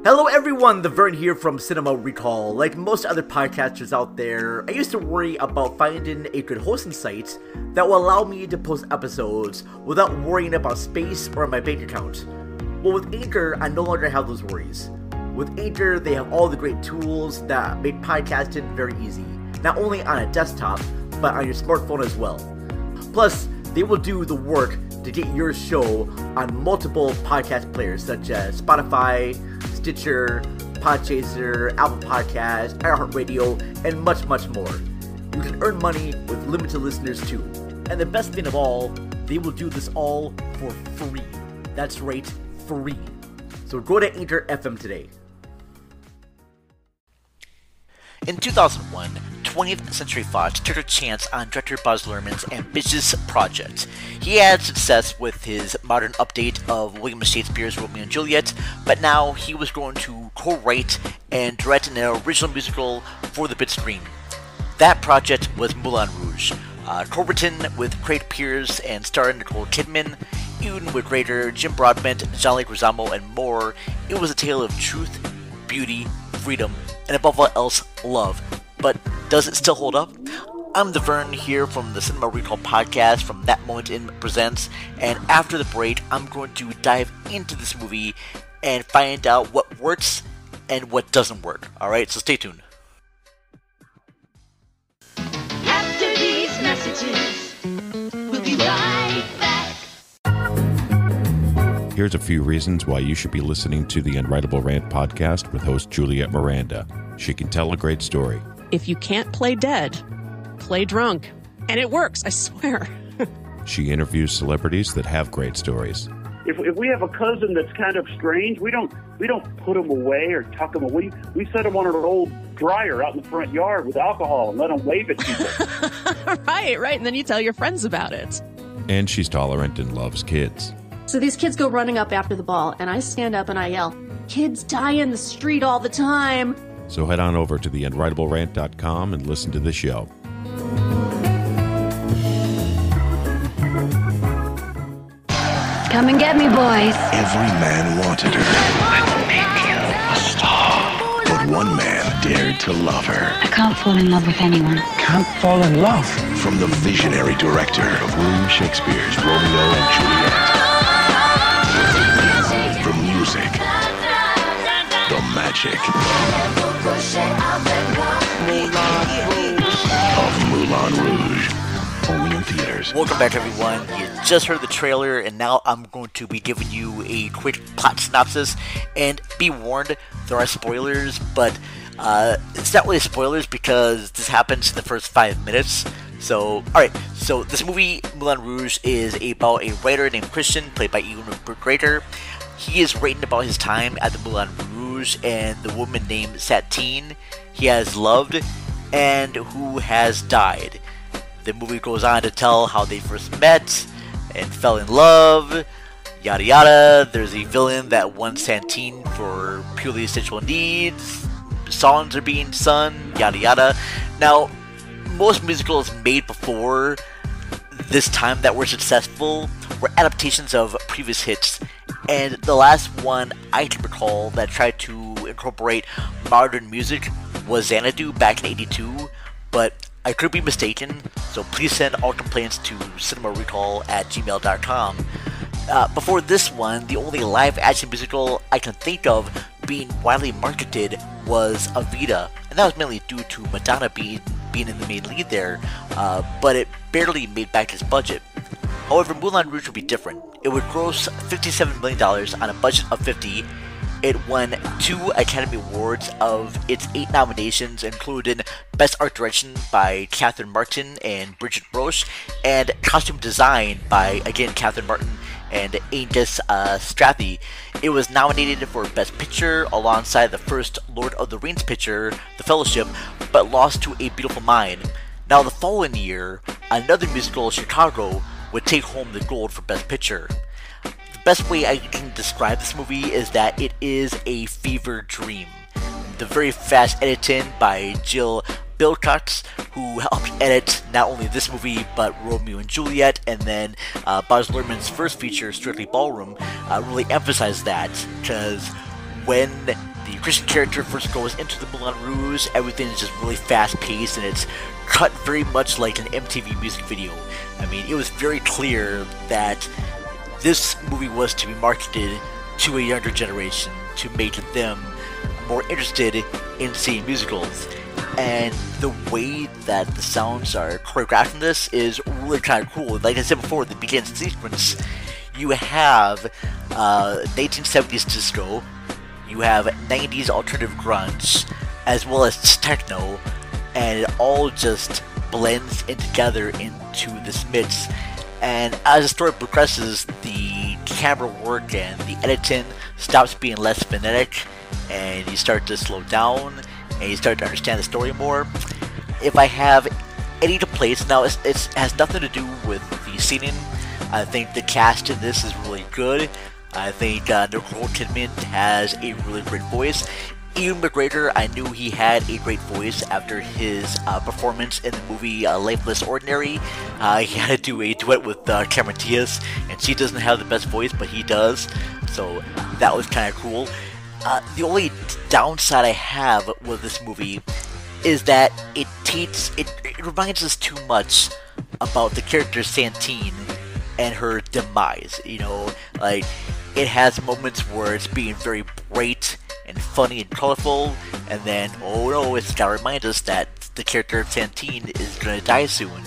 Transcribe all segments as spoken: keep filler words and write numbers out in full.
Hello everyone, the Vern here from Cinema Recall. Like most other podcasters out there, I used to worry about finding a good hosting site that will allow me to post episodes without worrying about space or my bank account. Well, with Anchor, I no longer have those worries. With Anchor, they have all the great tools that make podcasting very easy, not only on a desktop, but on your smartphone as well. Plus, they will do the work to get your show on multiple podcast players such as Spotify, Stitcher, Podchaser, Apple Podcasts, iHeartRadio, and much, much more. You can earn money with limited listeners too. And the best thing of all, they will do this all for free. That's right, free. So go to Anchor F M today. In two thousand one, twentieth Century Fox took a chance on director Baz Luhrmann's ambitious project. He had success with his modern update of William Shakespeare's Romeo and Juliet, but now he was going to co-write and direct an original musical for the big screen. That project was Moulin Rouge, uh, co-written with Craig Pearce and starring Nicole Kidman, Ewan McGregor, Jim Broadbent, John Leguizamo, and more. It was a tale of truth, beauty, freedom, and above all else, love. But does it still hold up? I'm the Vern here from the Cinema Recall podcast from That Moment In Presents, and after the break, I'm going to dive into this movie and find out what works and what doesn't work. Alright, so stay tuned. After these messages, we'll be right back. Here's a few reasons why you should be listening to the Unwritable Rant podcast with host Juliet Miranda. She can tell a great story. If you can't play dead, play drunk. And it works, I swear. She interviews celebrities that have great stories. If, if we have a cousin that's kind of strange, we don't we don't put him away or tuck him away. We set him on an old dryer out in the front yard with alcohol and let him wave at people. Right, right. And then you tell your friends about it. And she's tolerant and loves kids. So these kids go running up after the ball, and I stand up and I yell, "Kids die in the street all the time." So head on over to the unwritable rant dot com and listen to the show. Come and get me, boys. Every man wanted her. I will make you a star. But one man dared to love her. I can't fall in love with anyone. Can't fall in love. From the visionary director of William Shakespeare's Romeo and Juliet. The music. The magic. Of Moulin Rouge. Only in theaters. Welcome back, everyone. You just heard the trailer, and now I'm going to be giving you a quick plot synopsis. And be warned, there are spoilers, but uh, it's not really spoilers because this happens in the first five minutes. So, alright, so this movie, Moulin Rouge, is about a writer named Christian, played by Ewan McGregor. He is writing about his time at the Moulin Rouge and the woman named Satine he has loved and who has died. The movie goes on to tell how they first met and fell in love, yada yada. There's a villain that wants Satine for purely sexual needs. Songs are being sung, yada yada. Now, most musicals made before this time that were successful were adaptations of previous hits, and the last one I can recall that tried to incorporate modern music was Xanadu back in eighty-two, but I could be mistaken, so please send all complaints to cinemarecall at gmail dot com. Uh, before this one, the only live-action musical I can think of being widely marketed was Evita, and that was mainly due to Madonna being, being in the main lead there, uh, but it barely made back its budget. However, Moulin Rouge would be different. It would gross fifty-seven million dollars on a budget of fifty. It won two Academy Awards of its eight nominations, including Best Art Direction by Catherine Martin and Bridget Roche, and Costume Design by, again, Catherine Martin and Angus uh, Strathy. It was nominated for Best Picture alongside the first Lord of the Rings picture, The Fellowship, but lost to A Beautiful Mind. Now, the following year, another musical, Chicago, would take home the gold for Best Picture. The best way I can describe this movie is that it is a fever dream. The very fast editing by Jill Bilcox, who helped edit not only this movie, but Romeo and Juliet, and then uh, Baz Luhrmann's first feature, Strictly Ballroom, uh, really emphasized that, because when Christian character first goes into the Moulin Rouge, everything is just really fast-paced, and it's cut very much like an M T V music video. I mean, it was very clear that this movie was to be marketed to a younger generation, to make them more interested in seeing musicals. And the way that the sounds are choreographed in this is really kind of cool. Like I said before, the beginning sequence, you have uh, nineteen seventies disco, you have nineties alternative grunge, as well as techno, and it all just blends in together into this mix. And as the story progresses, the camera work and the editing stops being less frenetic, and you start to slow down, and you start to understand the story more. If I have any complaints, now it's, it's, it has nothing to do with the singing. I think the cast in this is really good. I think uh, Nicole Kidman has a really great voice. Ian McGregor, I knew he had a great voice after his uh, performance in the movie uh, Lifeless Ordinary. Uh, he had to do a duet with uh, Cameron Diaz, and she doesn't have the best voice, but he does, so that was kind of cool. Uh, the only downside I have with this movie is that it takes, it, it reminds us too much about the character Santine and her demise. You know, like, it has moments where it's being very bright and funny and colorful, and then, oh no, it's gotta remind us that the character of Santine is gonna die soon.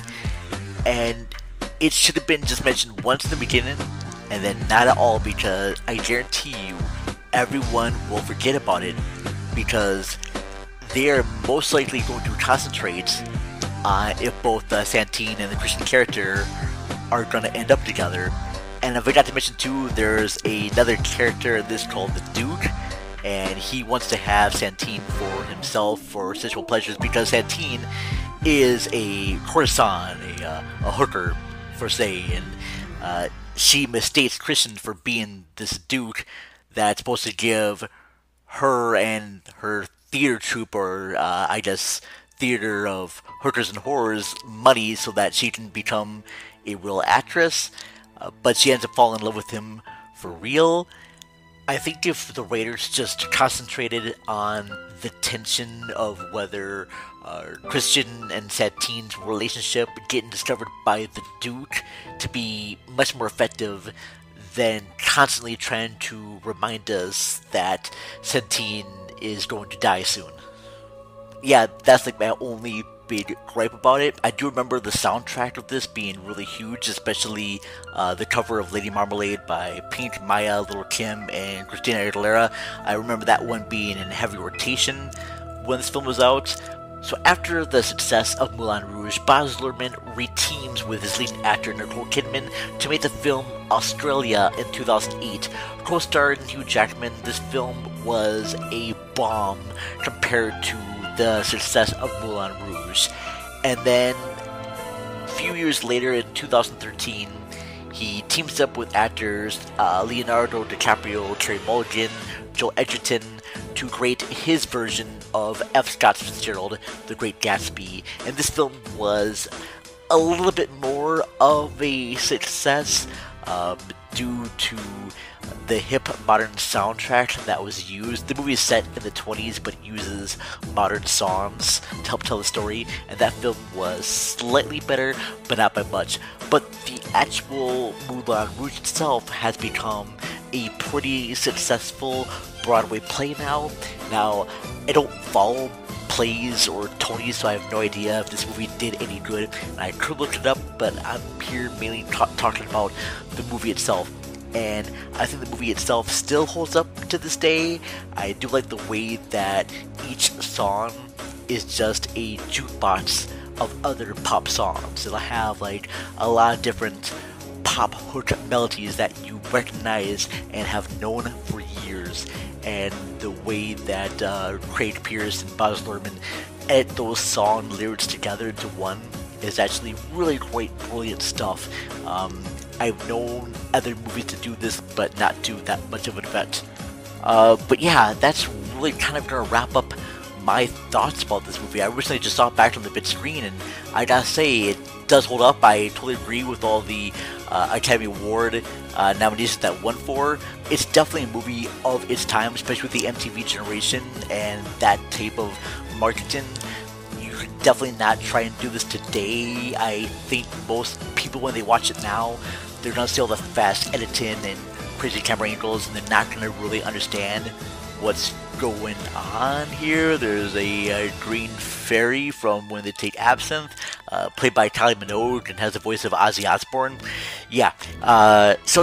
And it should have been just mentioned once in the beginning, and then not at all, because I guarantee you, everyone will forget about it, because they are most likely going to concentrate on if both uh, Santine and the Christian character are gonna end up together. And I forgot to mention too, there's another character in this called the Duke, and he wants to have Santine for himself for sexual pleasures, because Santine is a courtesan, a, uh, a hooker, per se, and uh, she mistakes Christian for being this Duke that's supposed to give her and her theater troupe, or uh, I guess theater of hookers and whores, money so that she can become a real actress, uh, but she ends up falling in love with him for real. I think if the writers just concentrated on the tension of whether uh, Christian and Santine's relationship getting discovered by the Duke to be much more effective than constantly trying to remind us that Santine is going to die soon. Yeah, that's like my only big gripe about it. I do remember the soundtrack of this being really huge, especially uh, the cover of Lady Marmalade by Pink, Maya, Lil' Kim, and Christina Aguilera. I remember that one being in heavy rotation when this film was out. So after the success of Moulin Rouge, Baz Luhrmann reteams with his leading actor Nicole Kidman to make the film Australia in two thousand eight. Co-starring Hugh Jackman, this film was a bomb compared to the success of Moulin Rouge. And then a few years later, in two thousand thirteen, he teams up with actors uh, Leonardo DiCaprio, Carey Mulligan, Joel Edgerton to create his version of F. Scott Fitzgerald, The Great Gatsby. And this film was a little bit more of a success uh, due to the hip modern soundtrack that was used. The movie is set in the twenties, but it uses modern songs to help tell the story, and that film was slightly better, but not by much. But the actual Moulin Rouge itself has become a pretty successful Broadway play now. Now, I don't follow plays or Tonys, so I have no idea if this movie did any good, and I could look it up, but I'm here mainly ta- talking about the movie itself. And I think the movie itself still holds up to this day. I do like the way that each song is just a jukebox of other pop songs. It'll have like a lot of different pop hook melodies that you recognize and have known for years. And the way that uh, Craig Pierce and Baz Luhrmann edit those song lyrics together into one is actually really quite brilliant stuff. Um, I've known other movies to do this, but not do that much of an effect. Uh, but yeah, that's really kind of gonna wrap up my thoughts about this movie. I recently just saw it back on the big screen, and I gotta say, it does hold up. I totally agree with all the uh, Academy Award uh, nominations that won for. It's definitely a movie of its time, especially with the M T V generation and that type of marketing. You could definitely not try and do this today. I think most people, when they watch it now, they're gonna see all the fast editing and crazy camera angles, and they're not gonna really understand what's going on here. There's a, a green fairy from When They Take Absinthe, uh, played by Kylie Minogue, and has the voice of Ozzy Osbourne. Yeah, uh, so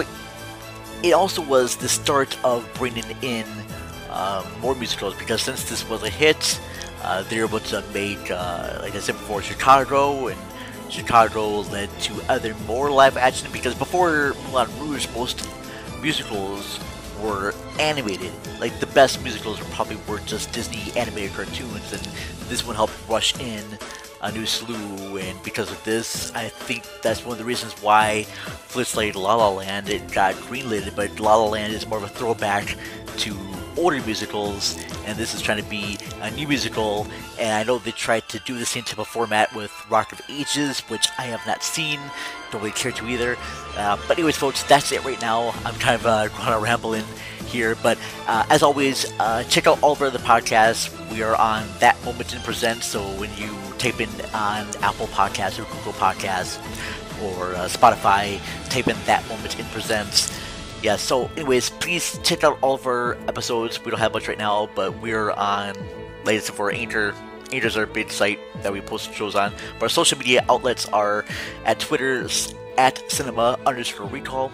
it also was the start of bringing in uh, more musicals, because since this was a hit, uh, they were able to make, uh, like I said before, Chicago, and Chicago led to other more live action, because before Moulin Rouge, most musicals were animated. Like, the best musicals were probably were just Disney animated cartoons, and this one helped rush in a new slew. And because of this, I think that's one of the reasons why Flit's like La La Land, it got greenlit. But La La Land is more of a throwback to older musicals, and this is trying to be a new musical. And I know they tried to do the same type of format with Rock of Ages, which I have not seen, don't really care to either. Uh, but anyways, folks, that's it right now. I'm kind of uh, going to ramble in here, but uh, as always, uh, check out all of our other podcasts. We are on That Moment in Presents, so when you type in on Apple Podcasts or Google Podcasts or uh, Spotify, type in That Moment in Presents. Yeah, so anyways, please check out all of our episodes. We don't have much right now, but we're on latest for Anchor. Anchor's our big site that we post shows on. But our social media outlets are at Twitter, at cinema underscore recall.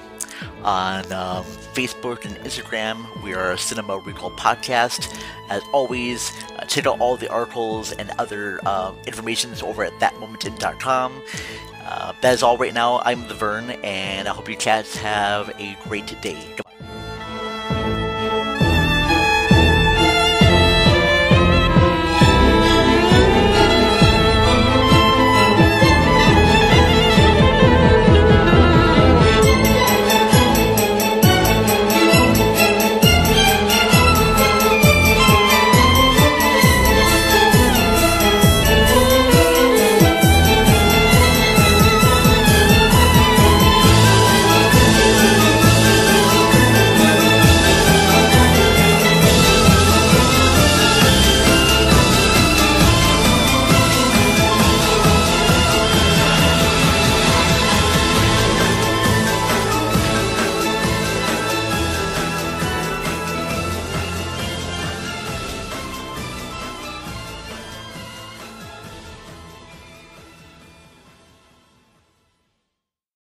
On um, Facebook and Instagram, we are Cinema Recall Podcast. As always, uh, check out all the articles and other um, information over at that moment in dot com. Uh, that is all right now. I'm the Vern, and I hope you cats have a great day. Goodbye.